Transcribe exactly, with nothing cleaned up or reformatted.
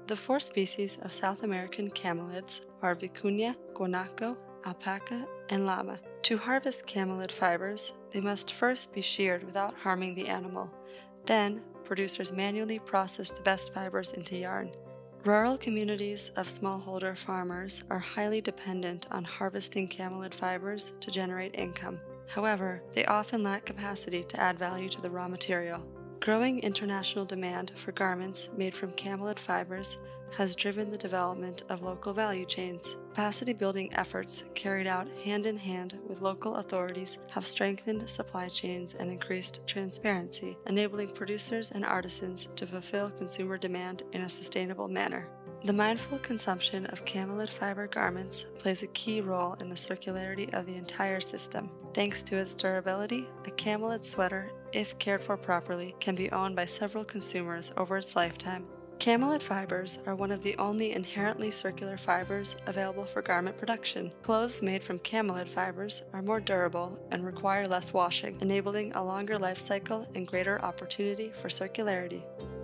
The four species of South American camelids are vicuña, guanaco, alpaca, and llama. To harvest camelid fibers, they must first be sheared without harming the animal. Then, producers manually process the best fibers into yarn. Rural communities of smallholder farmers are highly dependent on harvesting camelid fibers to generate income. However, they often lack capacity to add value to the raw material. Growing international demand for garments made from camelid fibers has driven the development of local value chains. Capacity-building efforts carried out hand-in-hand with local authorities have strengthened supply chains and increased transparency, enabling producers and artisans to fulfill consumer demand in a sustainable manner. The mindful consumption of camelid fiber garments plays a key role in the circularity of the entire system. Thanks to its durability, a camelid sweater, if cared for properly, can be owned by several consumers over its lifetime. Camelid fibers are one of the only inherently circular fibers available for garment production. Clothes made from camelid fibers are more durable and require less washing, enabling a longer life cycle and greater opportunity for circularity.